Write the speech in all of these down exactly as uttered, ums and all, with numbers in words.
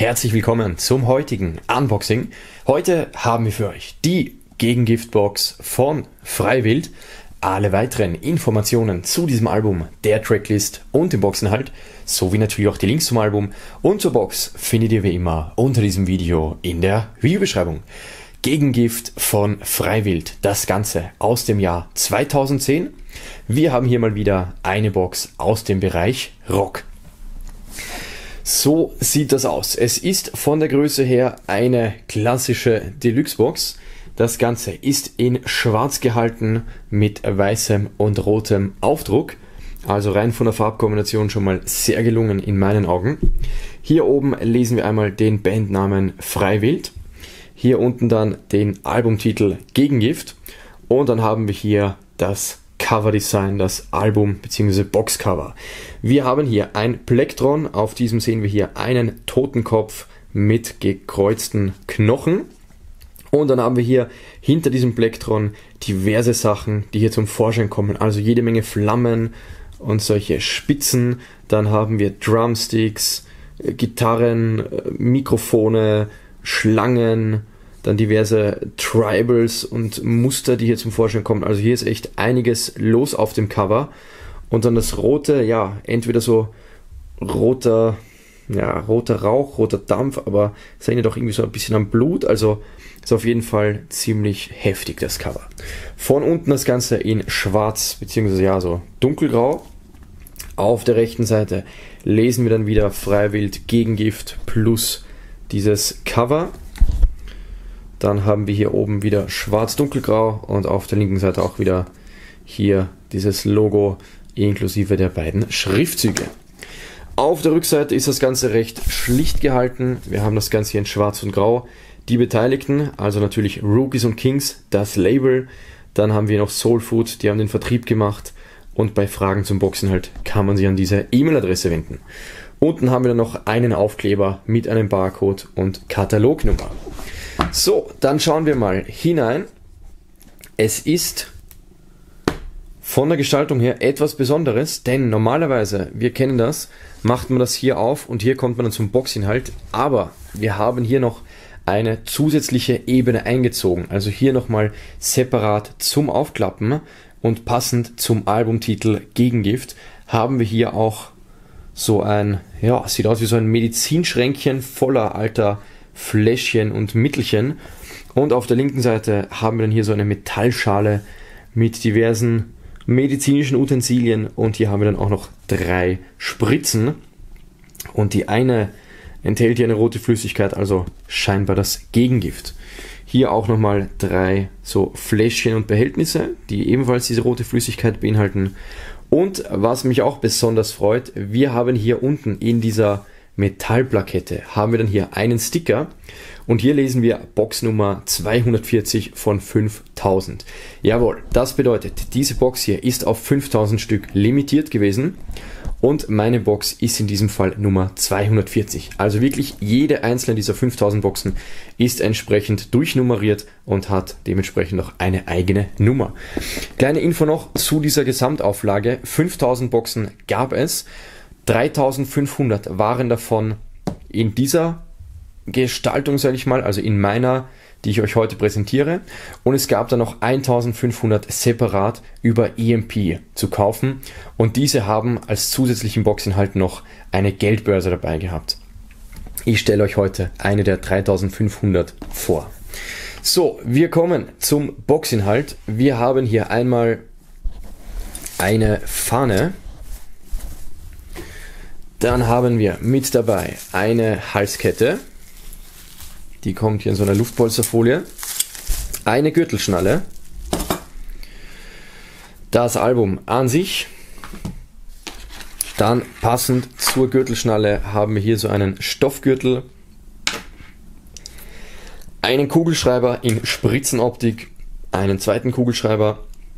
herzlich willkommen zum heutigen Unboxing. Heute haben wir für euch die Gegengift-Box von Freiwild. Alle weiteren Informationen zu diesem Album, der Tracklist und dem Boxinhalt, sowie natürlich auch die Links zum Album und zur Box findet ihr wie immer unter diesem Video in der Videobeschreibung. Gegengift von Freiwild, das Ganze aus dem Jahr zweitausendzehn. Wir haben hier mal wieder eine Box aus dem Bereich Rock. So sieht das aus. Es ist von der Größe her eine klassische Deluxe-Box. Das Ganze ist in schwarz gehalten mit weißem und rotem Aufdruck. Also rein von der Farbkombination schon mal sehr gelungen in meinen Augen. Hier oben lesen wir einmal den Bandnamen Freiwild. Hier unten dann den Albumtitel Gegengift. Und dann haben wir hier das Coverdesign, das Album bzw. Boxcover. Wir haben hier ein Plektron. Auf diesem sehen wir hier einen Totenkopf mit gekreuzten Knochen. Und dann haben wir hier hinter diesem Plektron diverse Sachen, die hier zum Vorschein kommen. Also jede Menge Flammen und solche Spitzen. Dann haben wir Drumsticks, Gitarren, Mikrofone, Schlangen, dann diverse Tribals und Muster, die hier zum Vorschein kommen. Also hier ist echt einiges los auf dem Cover. Und dann das rote, ja, entweder so roter, ja, roter Rauch, roter Dampf, aber es erinnert auch irgendwie so ein bisschen an Blut. Also ist auf jeden Fall ziemlich heftig, das Cover. Von unten das Ganze in schwarz, beziehungsweise ja, so dunkelgrau. Auf der rechten Seite lesen wir dann wieder Freiwild Gegengift plus dieses Cover. Dann haben wir hier oben wieder schwarz-dunkelgrau und auf der linken Seite auch wieder hier dieses Logo inklusive der beiden Schriftzüge. Auf der Rückseite ist das Ganze recht schlicht gehalten. Wir haben das Ganze hier in schwarz und grau. Die Beteiligten, also natürlich Rookies und Kings, das Label. Dann haben wir noch Soul Food, die haben den Vertrieb gemacht. Und bei Fragen zum Boxinhalt kann man sich an diese E-Mail-Adresse wenden. Unten haben wir dann noch einen Aufkleber mit einem Barcode und Katalognummer. So, dann schauen wir mal hinein. Es ist von der Gestaltung her etwas Besonderes, denn normalerweise, wir kennen das, macht man das hier auf und hier kommt man dann zum Boxinhalt. Aber wir haben hier noch eine zusätzliche Ebene eingezogen. Also hier nochmal separat zum Aufklappen und passend zum Albumtitel Gegengift haben wir hier auch so ein, ja, sieht aus wie so ein Medizinschränkchen voller alter Fläschchen und Mittelchen. Und auf der linken Seite haben wir dann hier so eine Metallschale mit diversen medizinischen Utensilien und hier haben wir dann auch noch drei Spritzen und die eine enthält hier eine rote Flüssigkeit, also scheinbar das Gegengift. Hier auch nochmal drei so Fläschchen und Behältnisse, die ebenfalls diese rote Flüssigkeit beinhalten. Und was mich auch besonders freut, wir haben hier unten in dieser Metallplakette haben wir dann hier einen Sticker und hier lesen wir Boxnummer zweihundertvierzig von fünftausend. Jawohl, das bedeutet, diese Box hier ist auf fünftausend Stück limitiert gewesen und meine Box ist in diesem Fall Nummer zweihundertvierzig. Also wirklich jede einzelne dieser fünftausend Boxen ist entsprechend durchnummeriert und hat dementsprechend noch eine eigene Nummer. Kleine Info noch zu dieser Gesamtauflage. fünftausend Boxen gab es. dreitausendfünfhundert waren davon in dieser Gestaltung, sage ich mal, also in meiner, die ich euch heute präsentiere. Und es gab dann noch eintausendfünfhundert separat über E M P zu kaufen. Und diese haben als zusätzlichen Boxinhalt noch eine Geldbörse dabei gehabt. Ich stelle euch heute eine der dreitausendfünfhundert vor. So, wir kommen zum Boxinhalt. Wir haben hier einmal eine Fahne. Dann haben wir mit dabei eine Halskette, die kommt hier in so einer Luftpolsterfolie, eine Gürtelschnalle, das Album an sich, dann passend zur Gürtelschnalle haben wir hier so einen Stoffgürtel, einen Kugelschreiber in Spritzenoptik, einen zweiten Kugelschreiber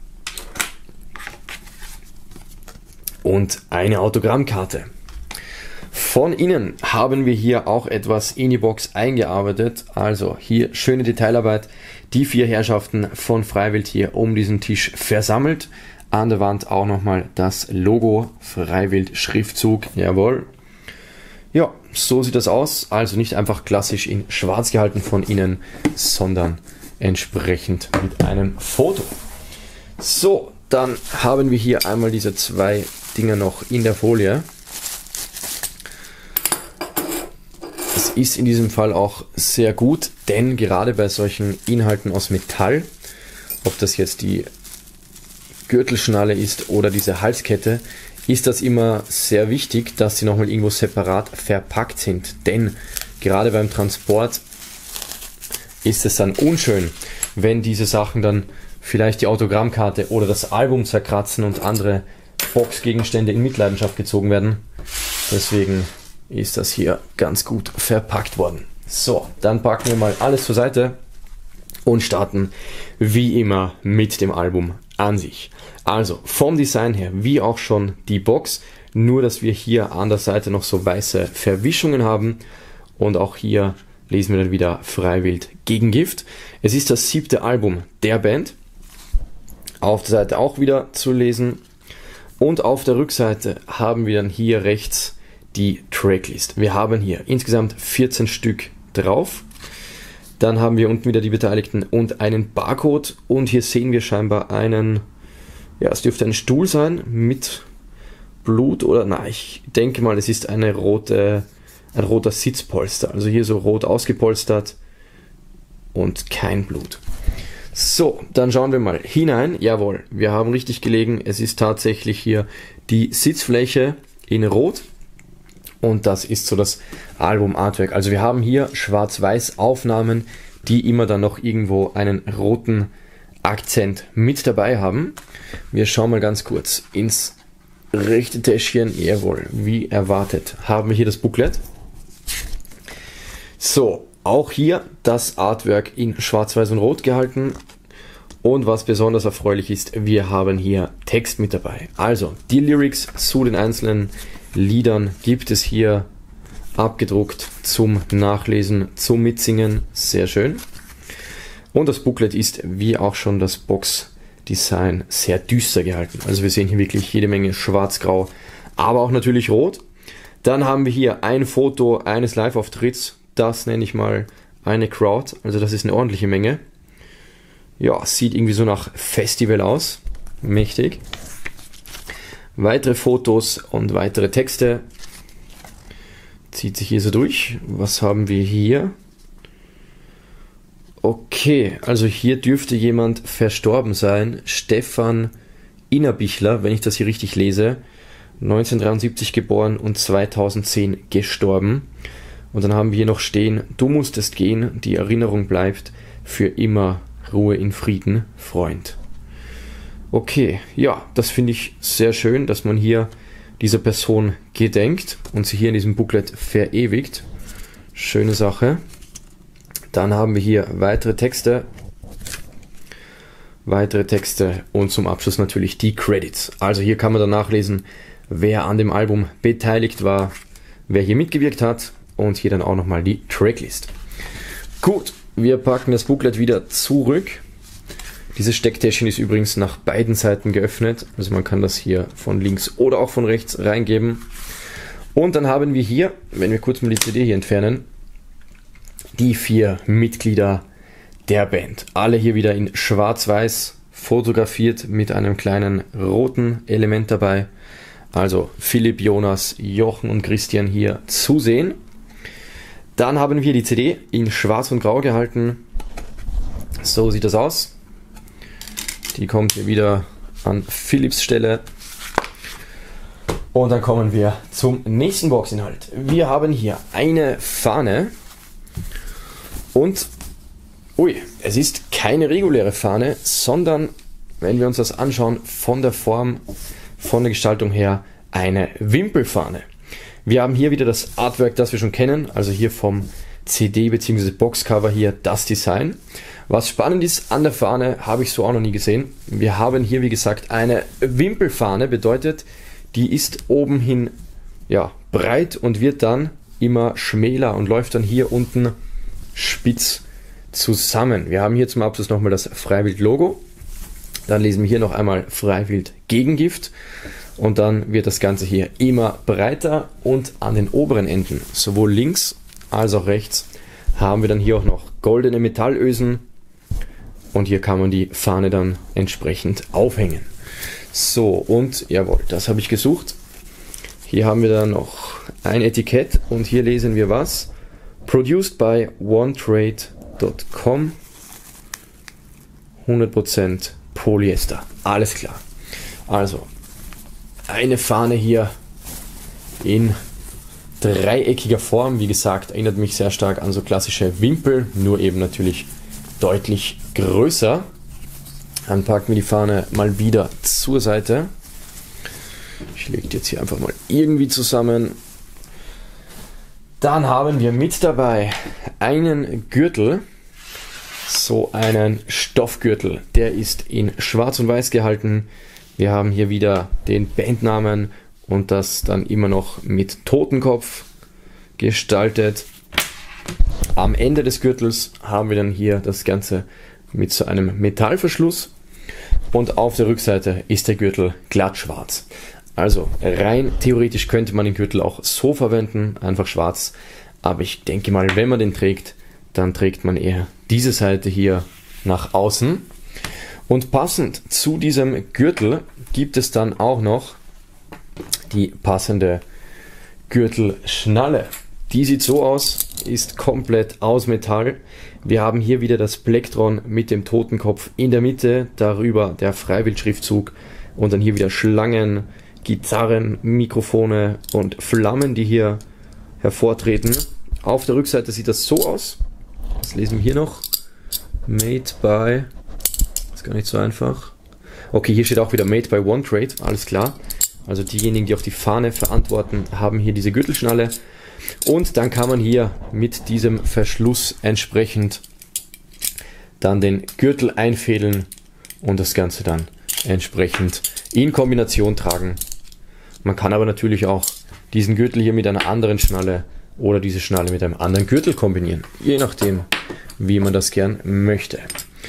und eine Autogrammkarte. Von innen haben wir hier auch etwas in die Box eingearbeitet, also hier schöne Detailarbeit, die vier Herrschaften von Freiwild hier um diesen Tisch versammelt. An der Wand auch nochmal das Logo, Freiwild Schriftzug, jawohl. Ja, so sieht das aus. Also nicht einfach klassisch in schwarz gehalten von innen, sondern entsprechend mit einem Foto. So, dann haben wir hier einmal diese zwei Dinger noch in der Folie. Das ist in diesem Fall auch sehr gut, denn gerade bei solchen Inhalten aus Metall, ob das jetzt die Gürtelschnalle ist oder diese Halskette, ist das immer sehr wichtig, dass sie nochmal irgendwo separat verpackt sind. Denn gerade beim Transport ist es dann unschön, wenn diese Sachen dann vielleicht die Autogrammkarte oder das Album zerkratzen und andere Boxgegenstände in Mitleidenschaft gezogen werden. Deswegen ist das hier ganz gut verpackt worden. So, dann packen wir mal alles zur Seite und starten wie immer mit dem Album an sich. Also vom Design her, wie auch schon die Box, nur dass wir hier an der Seite noch so weiße Verwischungen haben und auch hier lesen wir dann wieder Freiwild Gegengift. Es ist das siebte Album der Band. Auf der Seite auch wieder zu lesen und auf der Rückseite haben wir dann hier rechts die Tracklist. Wir haben hier insgesamt vierzehn Stück drauf. Dann haben wir unten wieder die Beteiligten und einen Barcode und hier sehen wir scheinbar einen, ja, es dürfte ein Stuhl sein mit Blut oder, nein, ich denke mal, es ist eine rote, ein roter Sitzpolster. Also hier so rot ausgepolstert und kein Blut. So, dann schauen wir mal hinein. Jawohl, wir haben richtig gelegen. Es ist tatsächlich hier die Sitzfläche in Rot. Und das ist so das Album-Artwork. Also wir haben hier schwarz-weiß Aufnahmen, die immer dann noch irgendwo einen roten Akzent mit dabei haben. Wir schauen mal ganz kurz ins rechte Täschchen. Jawohl, wie erwartet haben wir hier das Booklet. So, auch hier das Artwork in schwarz-weiß und rot gehalten. Und was besonders erfreulich ist, wir haben hier Text mit dabei. Also die Lyrics zu den einzelnen Liedern gibt es hier abgedruckt zum Nachlesen, zum Mitsingen. Sehr schön. Und das Booklet ist, wie auch schon das Box-Design, sehr düster gehalten. Also wir sehen hier wirklich jede Menge schwarz-grau, aber auch natürlich rot. Dann haben wir hier ein Foto eines Live-Auftritts. Das nenne ich mal eine Crowd. Also das ist eine ordentliche Menge. Ja, sieht irgendwie so nach Festival aus. Mächtig. Weitere Fotos und weitere Texte. Zieht sich hier so durch. Was haben wir hier? Okay, also hier dürfte jemand verstorben sein. Stefan Innerbichler, wenn ich das hier richtig lese. neunzehnhundertdreiundsiebzig geboren und zweitausendzehn gestorben. Und dann haben wir hier noch stehen: Du musstest gehen, die Erinnerung bleibt, für immer Ruhe in Frieden, Freund. Okay, ja, das finde ich sehr schön, dass man hier dieser Person gedenkt und sie hier in diesem Booklet verewigt. Schöne Sache. Dann haben wir hier weitere Texte. Weitere Texte und zum Abschluss natürlich die Credits. Also hier kann man dann nachlesen, wer an dem Album beteiligt war, wer hier mitgewirkt hat und hier dann auch nochmal die Tracklist. Gut, wir packen das Booklet wieder zurück. Dieses Stecktäschchen ist übrigens nach beiden Seiten geöffnet, also man kann das hier von links oder auch von rechts reingeben. Und dann haben wir hier, wenn wir kurz mal die C D hier entfernen, die vier Mitglieder der Band. Alle hier wieder in schwarz-weiß fotografiert mit einem kleinen roten Element dabei. Also Philipp, Jonas, Jochen und Christian hier zu sehen. Dann haben wir die C D in schwarz und grau gehalten. So sieht das aus. Die kommt hier wieder an Philipps Stelle. Und dann kommen wir zum nächsten Boxinhalt. Wir haben hier eine Fahne. Und, ui, es ist keine reguläre Fahne, sondern, wenn wir uns das anschauen, von der Form, von der Gestaltung her, eine Wimpelfahne. Wir haben hier wieder das Artwork, das wir schon kennen, also hier vom C D bzw. Boxcover hier das Design. Was spannend ist an der Fahne, habe ich so auch noch nie gesehen. Wir haben hier, wie gesagt, eine Wimpelfahne, bedeutet, die ist oben hin, ja, breit und wird dann immer schmäler und läuft dann hier unten spitz zusammen. Wir haben hier zum Abschluss nochmal das Freiwild-Logo. Dann lesen wir hier noch einmal Freiwild Gegengift. Und dann wird das Ganze hier immer breiter und an den oberen Enden, sowohl links als auch rechts, haben wir dann hier auch noch goldene Metallösen und hier kann man die Fahne dann entsprechend aufhängen. So, und jawohl, das habe ich gesucht. Hier haben wir dann noch ein Etikett und hier lesen wir was. Produced by one trade dot com. hundert Prozent Polyester. Alles klar. Also, eine Fahne hier in dreieckiger Form. Wie gesagt, erinnert mich sehr stark an so klassische Wimpel, nur eben natürlich deutlich größer. Dann packen wir die Fahne mal wieder zur Seite. Ich lege die jetzt hier einfach mal irgendwie zusammen. Dann haben wir mit dabei einen Gürtel, so einen Stoffgürtel. Der ist in Schwarz und Weiß gehalten. Wir haben hier wieder den Bandnamen und das dann immer noch mit Totenkopf gestaltet. Am Ende des Gürtels haben wir dann hier das Ganze mit so einem Metallverschluss und auf der Rückseite ist der Gürtel glatt schwarz. Also rein theoretisch könnte man den Gürtel auch so verwenden, einfach schwarz, aber ich denke mal, wenn man den trägt, dann trägt man eher diese Seite hier nach außen. Und passend zu diesem Gürtel gibt es dann auch noch die passende Gürtelschnalle. Die sieht so aus, ist komplett aus Metall. Wir haben hier wieder das Plektron mit dem Totenkopf in der Mitte, darüber der Freiwild-Schriftzug und dann hier wieder Schlangen, Gitarren, Mikrofone und Flammen, die hier hervortreten. Auf der Rückseite sieht das so aus. Das lesen wir hier noch. Made by... Ist gar nicht so einfach. Okay, hier steht auch wieder Made by One Trade, alles klar. Also diejenigen, die auch die Fahne verantworten, haben hier diese Gürtelschnalle. Und dann kann man hier mit diesem Verschluss entsprechend dann den Gürtel einfädeln und das Ganze dann entsprechend in Kombination tragen. Man kann aber natürlich auch diesen Gürtel hier mit einer anderen Schnalle oder diese Schnalle mit einem anderen Gürtel kombinieren. Je nachdem, wie man das gern möchte.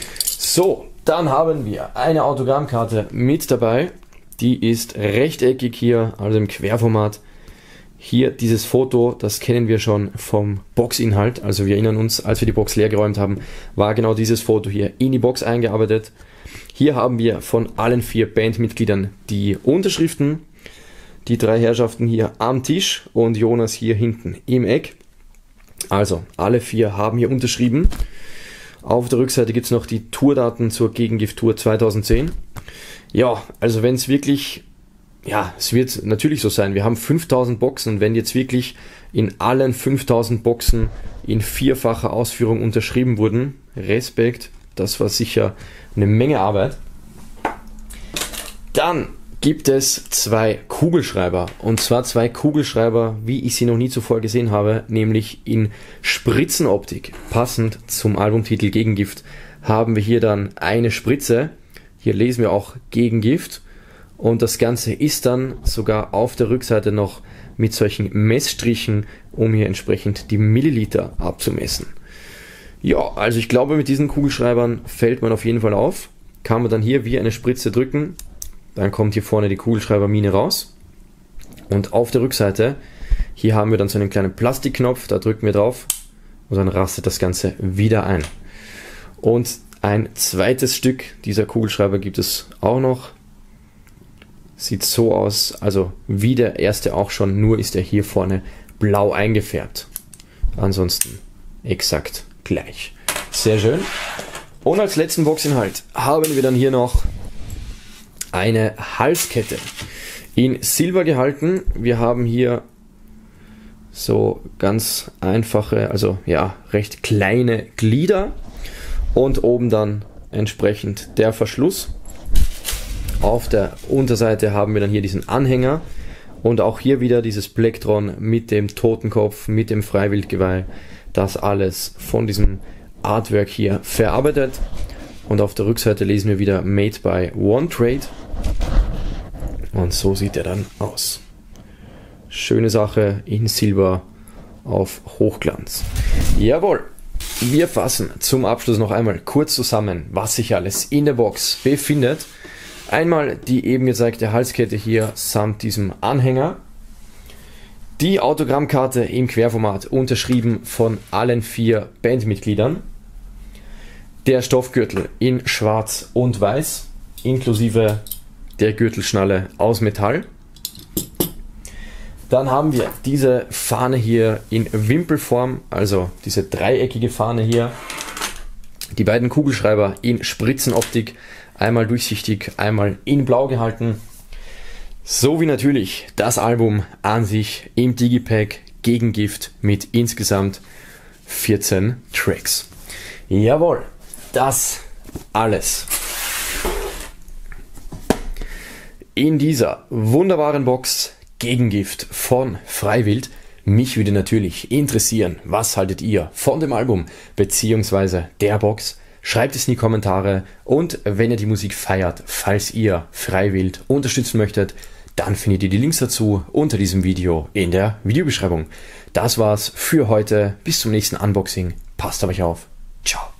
So, dann haben wir eine Autogrammkarte mit dabei. Die ist rechteckig hier, also im Querformat. Hier dieses Foto, das kennen wir schon vom Boxinhalt. Also wir erinnern uns, als wir die Box leer geräumt haben, war genau dieses Foto hier in die Box eingearbeitet. Hier haben wir von allen vier Bandmitgliedern die Unterschriften. Die drei Herrschaften hier am Tisch und Jonas hier hinten im Eck. Also alle vier haben hier unterschrieben. Auf der Rückseite gibt es noch die Tourdaten zur Gegengift-Tour zweitausendzehn. Ja, also wenn es wirklich, ja, es wird natürlich so sein, wir haben fünftausend Boxen, wenn jetzt wirklich in allen fünftausend Boxen in vierfacher Ausführung unterschrieben wurden, Respekt, das war sicher eine Menge Arbeit. Dann gibt es zwei Kugelschreiber, und zwar zwei Kugelschreiber, wie ich sie noch nie zuvor gesehen habe, nämlich in Spritzenoptik. Passend zum Albumtitel Gegengift haben wir hier dann eine Spritze. Hier lesen wir auch Gegengift und das Ganze ist dann sogar auf der Rückseite noch mit solchen Messstrichen, um hier entsprechend die Milliliter abzumessen. Ja, also ich glaube, mit diesen Kugelschreibern fällt man auf jeden Fall auf. Kann man dann hier wie eine Spritze drücken, dann kommt hier vorne die Kugelschreibermine raus und auf der Rückseite, hier haben wir dann so einen kleinen Plastikknopf, da drücken wir drauf und dann rastet das Ganze wieder ein. Und ein zweites Stück dieser Kugelschreiber gibt es auch noch. Sieht so aus, also wie der erste auch schon, nur ist er hier vorne blau eingefärbt. Ansonsten exakt gleich. Sehr schön. Und als letzten Boxinhalt haben wir dann hier noch eine Halskette in Silber gehalten. Wir haben hier so ganz einfache, also ja, recht kleine Glieder und oben dann entsprechend der Verschluss. Auf der Unterseite haben wir dann hier diesen Anhänger und auch hier wieder dieses Plektron mit dem Totenkopf, mit dem Freiwildgeweih. Das alles von diesem Artwork hier verarbeitet. Und auf der Rückseite lesen wir wieder Made by One Trade. Und so sieht er dann aus. Schöne Sache in Silber auf Hochglanz. Jawohl, wir fassen zum Abschluss noch einmal kurz zusammen, was sich alles in der Box befindet. Einmal die eben gezeigte Halskette hier samt diesem Anhänger. Die Autogrammkarte im Querformat, unterschrieben von allen vier Bandmitgliedern. Der Stoffgürtel in schwarz und weiß, inklusive der Gürtelschnalle aus Metall. Dann haben wir diese Fahne hier in Wimpelform, also diese dreieckige Fahne hier. Die beiden Kugelschreiber in Spritzenoptik, einmal durchsichtig, einmal in blau gehalten. So wie natürlich das Album an sich im Digipack Gegengift mit insgesamt vierzehn Tracks. Jawohl, das alles in dieser wunderbaren Box Gegengift von Freiwild. Mich würde natürlich interessieren, was haltet ihr von dem Album bzw. der Box? Schreibt es in die Kommentare, und wenn ihr die Musik feiert, falls ihr Freiwild unterstützen möchtet, dann findet ihr die Links dazu unter diesem Video in der Videobeschreibung. Das war's für heute. Bis zum nächsten Unboxing. Passt auf euch auf. Ciao.